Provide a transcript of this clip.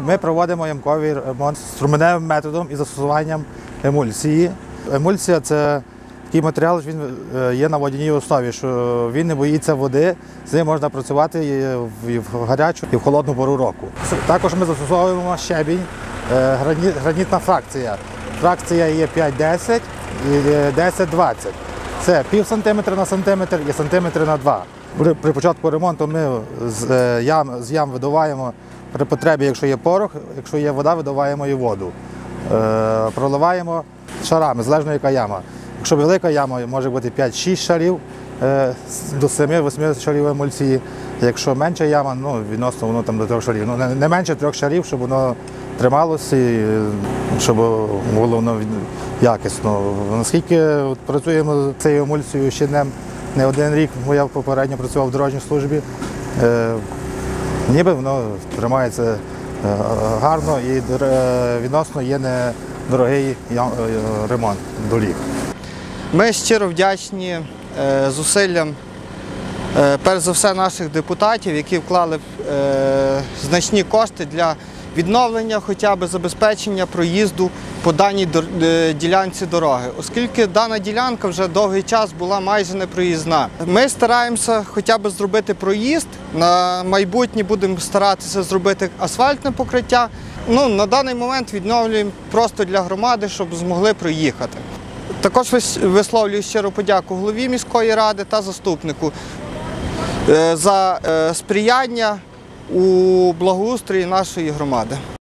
Ми проводимо ямковий ремонт струменевим методом і застосуванням емульсії. Емульсія – це такий матеріал, він є на водяній основі, що він не боїться води, з ним можна працювати і в гарячу, і в холодну пору року. Також ми застосовуємо щебінь, гранітна фракція. Фракція є 5-10 і 10-20. Це пів сантиметра на сантиметр і сантиметр на 2. При початку ремонту ми з ям видуваємо при потребі, якщо є порох, якщо є вода, видуваємо і воду. Проливаємо шарами, залежно яка яма. Якщо велика яма, може бути 5-6 шарів, до 7-8 шарів емульсії. Якщо менша яма, відносно воно там до 3 шарів. Не менше 3 шарів, щоб воно трималося і щоб було воно якісно. Наскільки працюємо з цією емульсією ще не один рік, бо я попередньо працював в дорожній службі, ніби воно тримається гарно і відносно є недорогий ремонт доріг. Ми щиро вдячні зусиллям, перш за все, наших депутатів, які вклали значні кошти для відновлення, хоча б забезпечення проїзду по даній ділянці дороги, оскільки дана ділянка вже довгий час була майже непроїзна. Ми стараємося хоча б зробити проїзд, на майбутнє будемо старатися зробити асфальтне покриття. На даний момент відновлюємо просто для громади, щоб змогли проїхати. Також висловлюю щиру подяку голові міської ради та заступнику за сприяння у благоустрої нашої громади.